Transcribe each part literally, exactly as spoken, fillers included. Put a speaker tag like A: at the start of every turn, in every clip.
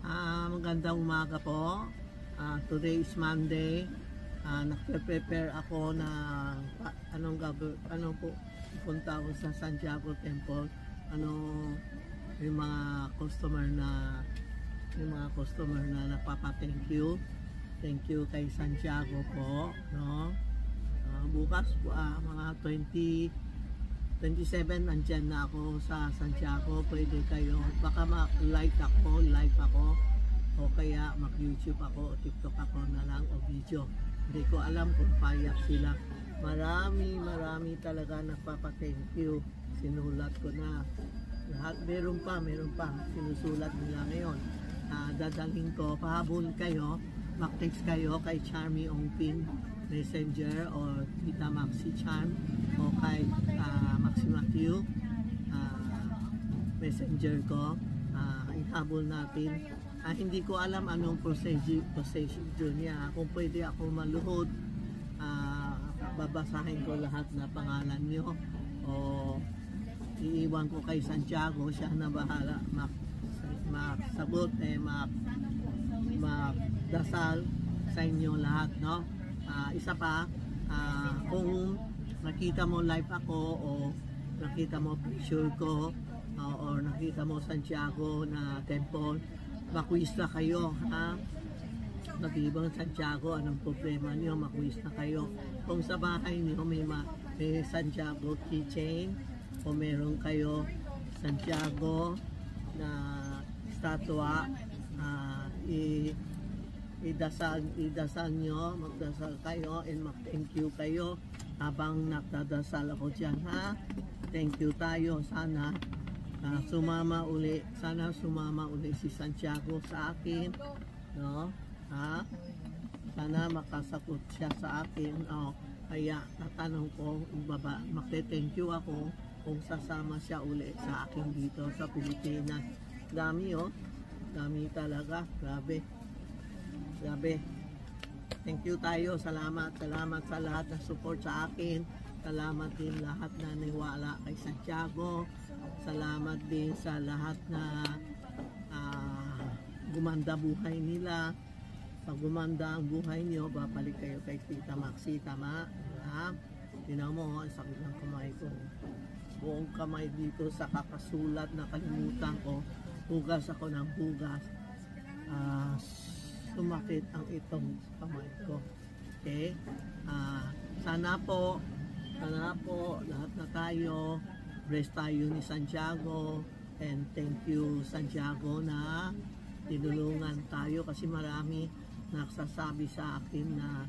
A: Uh, magandang umaga po. Uh, today is Monday. Uh, Nagpe-prepare ako na uh, anong gagawin, ano po, punta ako sa Santiago Temple. Ano yung mga customer na yung mga customer na nagpapa-thank you. Thank you kay Santiago po, no? Uh, bukas po uh, mga twenty twenty-seven andyan na ako sa Santiago. Pwede kayo, baka mag-like ako, live ako, o kaya mag-YouTube ako, o TikTok ako na lang, o video. Hindi ko alam kung payak sila. Marami, marami talaga nagpapa-thank you. Sinulat ko na lahat. Meron pa, meron pa. Sinusulat nila ngayon. Uh, dadalhin ko, pahabol kayo, mag-text kayo kay Charmy Ongpin Messenger or Tita Maxi Chan o kay uh, Maxi Matthew uh, Messenger ko. Uh, ihabol natin. Uh, hindi ko alam anong procedure, procedure niya. Kung pwede ako maluhod, uh, babasahin ko lahat na pangalan niyo o iiwan ko kay Santiago. Siya na bahala magsagot, eh, magdasal sa inyo lahat, no? Uh, isa pa, uh, kung nakita mo live ako o nakita mo picture ko uh, or nakita mo Santiago na temple, makwis na kayo, ha? Mag-ibang Santiago, anong problema niyo? Makwis na kayo. Kung sa bahay niyo may, may Santiago keychain o meron kayo Santiago na statwa, uh, i idasal, idasal nyo, magdasal kayo and mag-thank you kayo habang nagdadasal ako dyan, ha? Thank you tayo. Sana uh, sumama uli, sana sumama uli si Santiago sa akin, no? Ha? Sana makasagot siya sa akin. Oh, kaya tatanong ko, baba, magte-thank you ako kung sasama siya uli sa akin dito sa Pilipinas. Dami, oh. Dami talaga. Grabe. Grabe. Thank you tayo. Salamat. Salamat sa lahat na support sa akin. Salamat din lahat na niwala kay Santiago. Salamat din sa lahat na uh, gumanda buhay nila. Pag gumanda ang buhay niyo, babalik kayo kay Tita Maxi. Tama? Ha? Tinaw mo, ang sakit ng kamay ko. Buong kamay dito sa kakasulat na kalimutan ko. Hugas ako ng hugas. Ah... Uh, sumakit ang itong kamay ko. Okay? Uh, sana po, sana po, lahat na tayo, bless tayo ni Santiago, and thank you Santiago na tinulungan tayo kasi marami nagsasabi sa akin na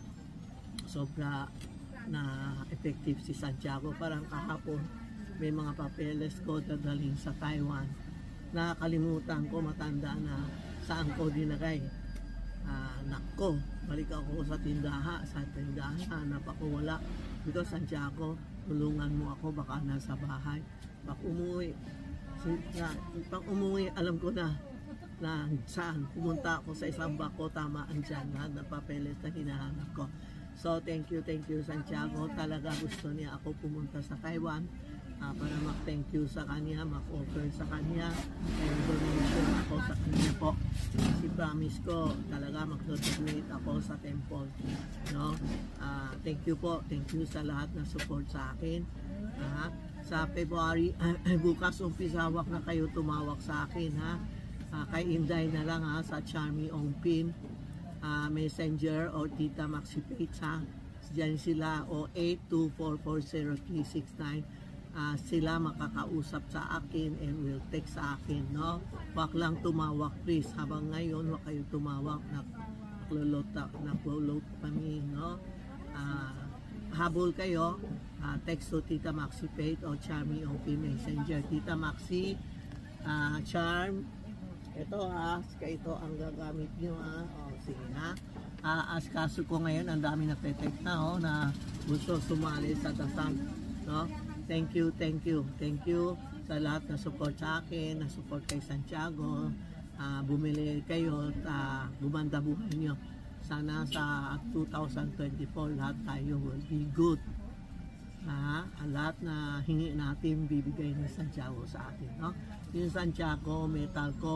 A: sobra na effective si Santiago. Parang kahapon, may mga papeles ko dadalhin sa Taiwan. Nakakalimutan ko, matanda na saan ko dinagay. Uh, nako, balik ako sa tindahan, sa tindahan, hanap ako, wala. Dito, Santiago, tulungan mo ako, baka nasa bahay. Pag umuwi, na, pag umuwi, alam ko na, na saan, pumunta ako sa isang bako, tama, andyan, lahat ng papeles na hinahanap ko. So, thank you, thank you, Santiago. Talaga gusto niya ako pumunta sa Taiwan. Uh, para mag-thank you sa kanya, mag-offer sa kanya, and donation ako sa kanya po. Si promise ko, talaga mag-donate ako sa temple. No? Uh, thank you po, thank you sa lahat na support sa akin. Uh, sa February, uh, bukas umpisawak na kayo tumawag sa akin, ha? Uh, kay Inday na lang, ha? Sa Charmy Ongpin uh, Messenger o Tita Maxi Page, ha? Diyan sila o eight two four four zero three six nine. Uh, sila makakausap sa akin and will text sa akin, no? Wag lang tumawag, please. Habang ngayon, wag kayo tumawag. Naklulot naklulot kami, no? Uh, habol kayo, uh, text to Tita Maxi Page o Charmy Ongpin Messenger. Tita Maxi, uh, Charm, ito ha, ito ang gagamit nyo, ha? O, sige ha. Uh, as kaso ko ngayon, ang dami nagte-text na, oh, na gusto sumali sa dasal, no? Thank you, thank you, thank you sa lahat na support sa akin, na support kay Santiago. Uh, bumili kayo, uh, gumanda buhay nyo. Sana sa two thousand twenty-four lahat tayo will be good. Uh, ang lahat na hingi natin bibigay ni Santiago sa atin, no? Yung Santiago, metal ko,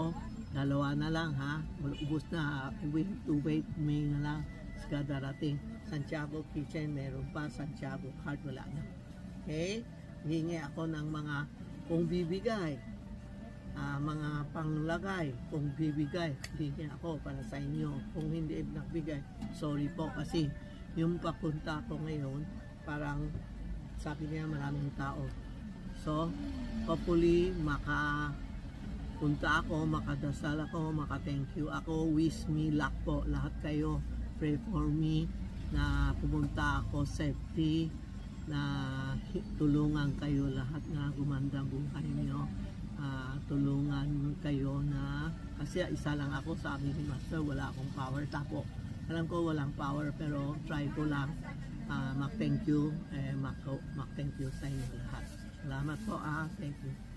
A: Dalawa na lang ha. Ubus na. Wait to wait. May na lang. Saka darating. Santiago Kitchen meron pa. Santiago Card wala na. Okay? Hingi ako ng mga kung bibigay. Uh, mga panglagay. Kung bibigay. Hingi ako para sa inyo. Kung hindi nagbigay. Sorry po kasi yung papunta ko ngayon parang sabi niya maraming tao. So, hopefully, maka punta ako, makadasal ako, maka-thank you ako, wish me luck po lahat kayo, pray for me na pumunta ako safety, na tulungan kayo lahat na gumanda buhay niyo, uh, tulungan kayo na, kasi isa lang ako sa amin ni Master, wala akong power, tapo, alam ko walang power pero try ko lang, uh, mag-thank you, eh, mag-thank you sa inyo lahat. Salamat po ah, thank you.